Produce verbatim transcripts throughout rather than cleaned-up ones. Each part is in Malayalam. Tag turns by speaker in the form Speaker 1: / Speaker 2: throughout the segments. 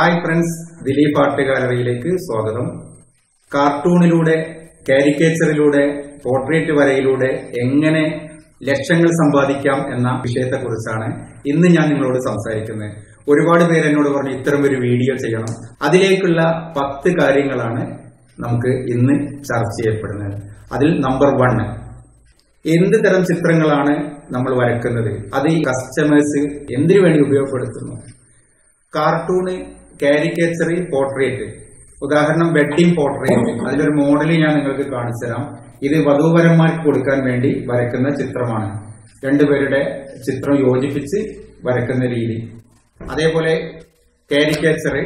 Speaker 1: ഹായ് ഫ്രണ്ട്സ്, ദിലീപ് ആർട്ട് ഗാലറിയിലേക്ക് സ്വാഗതം. കാർട്ടൂണിലൂടെ, കാരിക്കേച്ചറിലൂടെ, പോർട്രേറ്റ് വരയിലൂടെ എങ്ങനെ ലക്ഷങ്ങൾ സമ്പാദിക്കാം എന്ന വിഷയത്തെക്കുറിച്ചാണ് ഇന്ന് ഞാൻ നിങ്ങളോട് സംസാരിക്കുന്നത്. ഒരുപാട് പേര് എന്നോട് പറഞ്ഞു ഇത്തരം ഒരു വീഡിയോ ചെയ്യണം. അതിലേക്കുള്ള പത്ത് കാര്യങ്ങളാണ് നമുക്ക് ഇന്ന് ചർച്ച ചെയ്യപ്പെടുന്നത്. അതിൽ നമ്പർ വൺ, എന്ത് തരം ചിത്രങ്ങളാണ് നമ്മൾ വരക്കുന്നത്, അത് ഈ കസ്റ്റമേഴ്സ് എന്തിനു വേണ്ടി ഉപയോഗപ്പെടുത്തുന്നു. Cartoon, caricature, portrait. ഉദാഹരണം വെഡ്ഡിംഗ് പോർട്രേറ്റ്. അതിലൊരു മോഡൽ ഞാൻ നിങ്ങൾക്ക് കാണിച്ചു തരാം. ഇത് വധൂവരന്മാർക്ക് കൊടുക്കാൻ വേണ്ടി വരയ്ക്കുന്ന ചിത്രമാണ്. രണ്ടുപേരുടെ ചിത്രം യോജിപ്പിച്ച് വരയ്ക്കുന്ന രീതി. അതേപോലെ കാരിക്കേച്ചർ,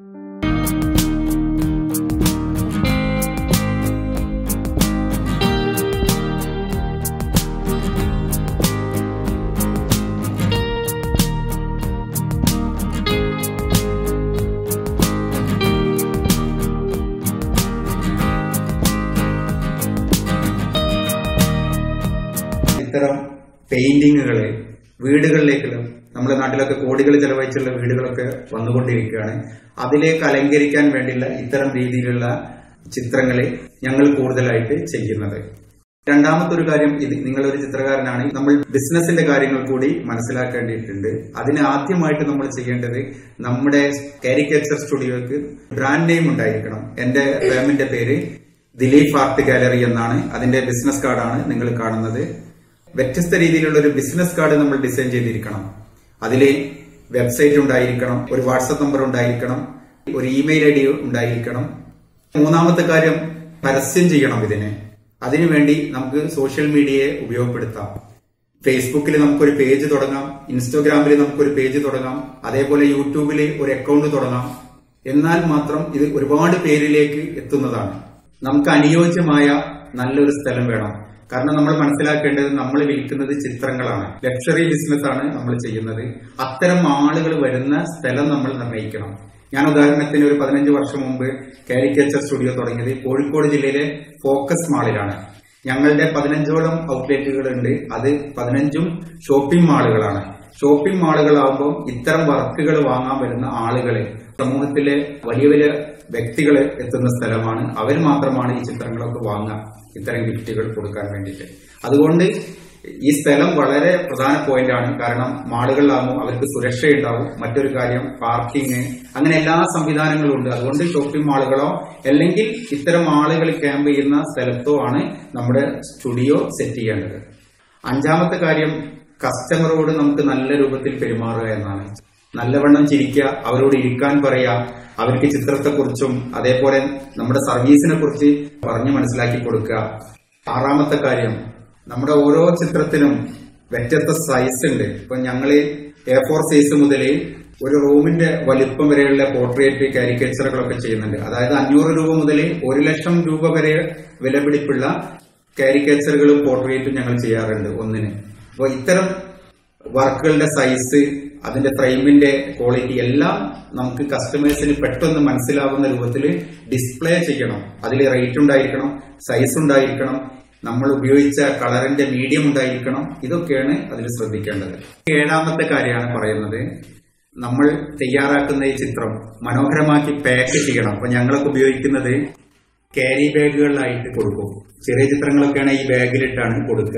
Speaker 1: ഇത്തരം പെയിന്റിങ്ങുകള് വീടുകളിലേക്കുള്ള, നമ്മുടെ നാട്ടിലൊക്കെ കോടികൾ ചെലവഴിച്ചുള്ള വീടുകളൊക്കെ വന്നുകൊണ്ടിരിക്കുകയാണ്. അതിലേക്ക് അലങ്കരിക്കാൻ വേണ്ടിയുള്ള ഇത്തരം രീതിയിലുള്ള ചിത്രങ്ങളെ ഞങ്ങൾ കൂടുതലായിട്ട് ചെയ്യുന്നത്. രണ്ടാമത്തെ ഒരു കാര്യം, ഇത് നിങ്ങളൊരു ചിത്രകാരനാണ്, നമ്മൾ ബിസിനസിന്റെ കാര്യങ്ങൾ കൂടി മനസ്സിലാക്കേണ്ടിയിട്ടുണ്ട്. അതിന് ആദ്യമായിട്ട് നമ്മൾ ചെയ്യേണ്ടത്, നമ്മുടെ കാരിക്കേച്ചർ സ്റ്റുഡിയോക്ക് ബ്രാൻഡ് നെയിം ഉണ്ടായിരിക്കണം. എന്റെ ഫേമിന്റെ പേര് ദിലീപ് ആർട്ട് ഗാലറി എന്നാണ്. അതിന്റെ ബിസിനസ് കാർഡാണ് നിങ്ങൾ കാണുന്നത്. വ്യത്യസ്ത രീതിയിലുള്ള ഒരു ബിസിനസ് കാർഡ് നമ്മൾ ഡിസൈൻ ചെയ്തിരിക്കണം. അതിൽ വെബ്സൈറ്റ് ഉണ്ടായിരിക്കണം, ഒരു വാട്സപ്പ് നമ്പർ ഉണ്ടായിരിക്കണം, ഒരു ഇമെയിൽ ഐ ഡി ഉണ്ടായിരിക്കണം. മൂന്നാമത്തെ കാര്യം, പരസ്യം ചെയ്യണം ഇതിന്. അതിനുവേണ്ടി നമുക്ക് സോഷ്യൽ മീഡിയയെ ഉപയോഗപ്പെടുത്താം. ഫേസ്ബുക്കിൽ നമുക്കൊരു പേജ് തുടങ്ങാം, ഇൻസ്റ്റാഗ്രാമിൽ നമുക്കൊരു പേജ് തുടങ്ങാം, അതേപോലെ യൂട്യൂബിൽ ഒരു അക്കൗണ്ട് തുടങ്ങാം. എന്നാൽ മാത്രം ഇത് ഒരുപാട് പേരിലേക്ക് എത്തുന്നതാണ്. നമുക്ക് അനുയോജ്യമായ നല്ലൊരു സ്ഥലം വേണം. കാരണം നമ്മൾ മനസ്സിലാക്കേണ്ടത്, നമ്മൾ വിൽക്കുന്നത് ചിത്രങ്ങളാണ്. ലക്ഷറി ബിസിനസ് ആണ് നമ്മൾ ചെയ്യുന്നത്. അത്തരം ആളുകൾ വരുന്ന സ്ഥലം നമ്മൾ നിർണ്ണയിക്കണം. ഞാൻ ഉദാഹരണത്തിന് ഒരു പതിനഞ്ച് വർഷം മുമ്പ് കാരിക്കേച്ചർ സ്റ്റുഡിയോ തുടങ്ങിയത് കോഴിക്കോട് ജില്ലയിലെ ഫോക്കസ് മാളിലാണ്. ഞങ്ങളുടെ പതിനഞ്ചോളം ഔട്ട്ലെറ്റുകൾ ഉണ്ട്. അത് പതിനഞ്ചും ഷോപ്പിംഗ് മാളുകളാണ്. ഷോപ്പിംഗ് മാളുകളാകുമ്പോൾ ഇത്തരം വർക്കുകൾ വാങ്ങാൻ വരുന്ന ആളുകളെ, സമൂഹത്തിലെ വലിയ വലിയ വ്യക്തികൾ എത്തുന്ന സ്ഥലമാണ്. അവർ മാത്രമാണ് ഈ ചിത്രങ്ങളൊക്കെ വാങ്ങുക, ഇത്തരം ഗിഫ്റ്റുകൾ കൊടുക്കാൻ വേണ്ടിയിട്ട്. അതുകൊണ്ട് ഈ സ്ഥലം വളരെ പ്രധാന പോയിന്റാണ്. കാരണം മാളുകളിലാകുമ്പോൾ അവർക്ക് സുരക്ഷയുണ്ടാവും. മറ്റൊരു കാര്യം, പാർക്കിംഗ്, അങ്ങനെ എല്ലാ സംവിധാനങ്ങളും ഉണ്ട്. അതുകൊണ്ട് ഷോപ്പിംഗ് മാളുകളോ അല്ലെങ്കിൽ ഇത്തരം ആളുകൾ ക്യാമ്പ് ചെയ്യുന്ന സ്ഥലത്തോ ആണ് നമ്മുടെ സ്റ്റുഡിയോ സെറ്റ് ചെയ്യേണ്ടത്. അഞ്ചാമത്തെ കാര്യം, കസ്റ്റമറോട് നമുക്ക് നല്ല രൂപത്തിൽ പെരുമാറുക എന്നാണ്. നല്ലവണ്ണം ചിരിക്കുക, അവരോട് ഇരിക്കാൻ പറയുക, അവർക്ക് ചിത്രത്തെക്കുറിച്ചും അതേപോലെ നമ്മുടെ സർവീസിനെ കുറിച്ച് പറഞ്ഞു മനസ്സിലാക്കി കൊടുക്കുക. ആറാമത്തെ കാര്യം, നമ്മുടെ ഓരോ ചിത്രത്തിനും വ്യത്യസ്ത സൈസ് ഉണ്ട്. ഇപ്പൊ ഞങ്ങള് എ ഫോർ സൈസ് മുതൽ ഒരു റൂമിന്റെ വലിപ്പം വരെയുള്ള പോർട്രേറ്റ് കാരിക്കേച്ചറുകളൊക്കെ ചെയ്യുന്നുണ്ട്. അതായത് അഞ്ഞൂറ് രൂപ മുതൽ ഒരു ലക്ഷം രൂപ വരെ വിലപിടിപ്പുള്ള കാരിക്കേച്ചറുകളും പോർട്രേറ്റും ഞങ്ങൾ ചെയ്യാറുണ്ട് ഒന്നിന്. അപ്പോൾ ഇത്തരം വർക്കുകളുടെ സൈസ്, അതിന്റെ ഫ്രെയിമിന്റെ ക്വാളിറ്റി എല്ലാം നമുക്ക് കസ്റ്റമേഴ്സിന് പെട്ടെന്ന് മനസ്സിലാവുന്ന രൂപത്തിൽ ഡിസ്പ്ലേ ചെയ്യണം. അതിൽ റേറ്റ് ഉണ്ടായിരിക്കണം, സൈസ് ഉണ്ടായിരിക്കണം, നമ്മൾ ഉപയോഗിച്ച കളറിന്റെ മീഡിയം ഉണ്ടായിരിക്കണം. ഇതൊക്കെയാണ് അതിൽ ശ്രദ്ധിക്കേണ്ടത്. ഏഴാമത്തെ കാര്യമാണ് പറയുന്നത്, നമ്മൾ തയ്യാറാക്കുന്ന ഈ ചിത്രം മനോഹരമാക്കി പാക്ക് ചെയ്യണം. അപ്പൊ ഞങ്ങളൊക്കെ ഉപയോഗിക്കുന്നത് ക്യാരി ബാഗുകളിലായിട്ട് കൊടുക്കും. ചെറിയ ചിത്രങ്ങളൊക്കെയാണ് ഈ ബാഗിലിട്ടാണ് കൊടുക്കുക.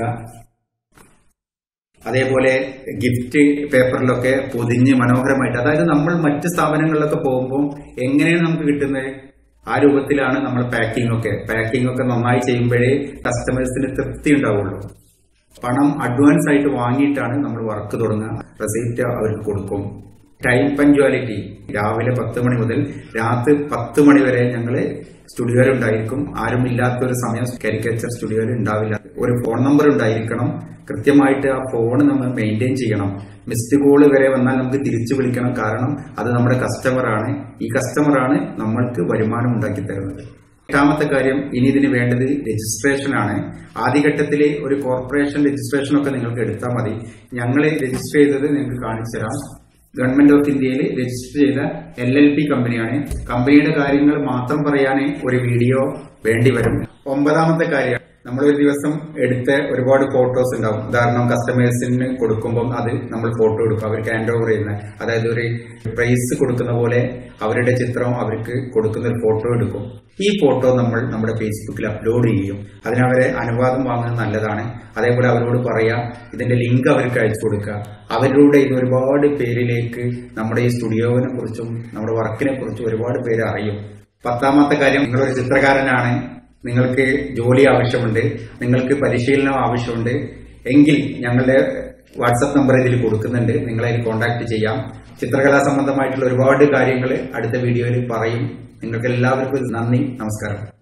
Speaker 1: അതേപോലെ ഗിഫ്റ്റ് പേപ്പറിലൊക്കെ പൊതിഞ്ഞ് മനോഹരമായിട്ട്, അതായത് നമ്മൾ മറ്റ് സ്ഥാപനങ്ങളിലൊക്കെ പോകുമ്പോൾ എങ്ങനെയാണ് നമുക്ക് കിട്ടുന്നത്, ആ രൂപത്തിലാണ് നമ്മൾ പാക്കിംഗ് ഒക്കെ പാക്കിംഗ് ഒക്കെ നന്നായി ചെയ്യുമ്പോഴേ കസ്റ്റമേഴ്സിന് തൃപ്തി ഉണ്ടാവുള്ളൂ. പണം അഡ്വാൻസ് ആയിട്ട് വാങ്ങിയിട്ടാണ് നമ്മൾ വർക്ക് തുടങ്ങുക. റെസിപ്റ്റ് അവർക്ക് കൊടുക്കും. ടൈം പഞ്ച്വാലിറ്റി, രാവിലെ പത്ത് മണി മുതൽ രാത്രി പത്ത് മണി വരെ ഞങ്ങൾ സ്റ്റുഡിയോയിൽ ഉണ്ടായിരിക്കും. ആരും ഇല്ലാത്തൊരു സമയം കാരിക്കേച്ചർ സ്റ്റുഡിയോയിൽ ഉണ്ടാവില്ല. ഒരു ഫോൺ നമ്പർ ഉണ്ടായിരിക്കണം. കൃത്യമായിട്ട് ആ ഫോൺ നമ്മൾ മെയിൻറ്റെയിൻ ചെയ്യണം. മിസ്ഡ് കോള് വരെ വന്നാൽ നമുക്ക് തിരിച്ചു വിളിക്കണം. കാരണം അത് നമ്മുടെ കസ്റ്റമറാണ്. ഈ കസ്റ്റമറാണ് നമ്മൾക്ക് വരുമാനം ഉണ്ടാക്കി തരുന്നത്. എട്ടാമത്തെ കാര്യം, ഇനി ഇതിന് വേണ്ടത് രജിസ്ട്രേഷൻ ആണ്. ആദ്യഘട്ടത്തിലെ ഒരു കോർപ്പറേഷൻ രജിസ്ട്രേഷൻ ഒക്കെ നിങ്ങൾക്ക് എടുത്താൽ മതി. ഞങ്ങൾ രജിസ്റ്റർ ചെയ്തത് നിങ്ങൾക്ക് കാണിച്ചു തരാം. ഗവൺമെന്റ് ഓഫ് ഇന്ത്യയിൽ രജിസ്റ്റർ ചെയ്ത എൽ എൽ പി കമ്പനിയാണ്. കമ്പനിയുടെ കാര്യങ്ങൾ മാത്രം പറയാൻ ഒരു വീഡിയോ വേണ്ടി വരും. ഒമ്പതാമത്തെ കാര്യം, നമ്മളൊരു ദിവസം എടുത്ത ഒരുപാട് ഫോട്ടോസ് ഉണ്ടാവും. ഉദാഹരണം കസ്റ്റമേഴ്സിന് കൊടുക്കുമ്പോൾ അത് നമ്മൾ ഫോട്ടോ എടുക്കും, അവർക്ക് ഹാൻഡ് ഓവർ ചെയ്യുന്ന, അതായത് ഒരു പ്രൈസ് കൊടുക്കുന്ന പോലെ അവരുടെ ചിത്രം അവർക്ക് കൊടുക്കുന്ന ഒരു ഫോട്ടോ എടുക്കും. ഈ ഫോട്ടോ നമ്മൾ നമ്മുടെ ഫേസ്ബുക്കിൽ അപ്ലോഡ് ചെയ്യും. അതിനവരെ അനുവാദം വാങ്ങുന്നത് നല്ലതാണ്. അതേപോലെ അവരോട് പറയാം, ഇതിന്റെ ലിങ്ക് അവർക്ക് അയച്ചു കൊടുക്കുക. അവരിലൂടെ ഇത് ഒരുപാട് പേരിലേക്ക് നമ്മുടെ ഈ സ്റ്റുഡിയോവിനെ കുറിച്ചും നമ്മുടെ വർക്കിനെ കുറിച്ചും ഒരുപാട് പേര് അറിയും. പത്താമത്തെ കാര്യം, നിങ്ങളൊരു ചിത്രകാരനാണ്, നിങ്ങൾക്ക് ജോലി ആവശ്യമുണ്ട്, നിങ്ങൾക്ക് പരിശീലനം ആവശ്യമുണ്ട് എങ്കിൽ ഞങ്ങളുടെ വാട്സപ്പ് നമ്പർ ഇതിൽ കൊടുക്കുന്നുണ്ട്, നിങ്ങളെ കോൺടാക്ട് ചെയ്യാം. ചിത്രകലാ സംബന്ധമായിട്ടുള്ള ഒരുപാട് കാര്യങ്ങൾ അടുത്ത വീഡിയോയിൽ പറയും. നിങ്ങൾക്ക് എല്ലാവർക്കും നന്ദി, നമസ്കാരം.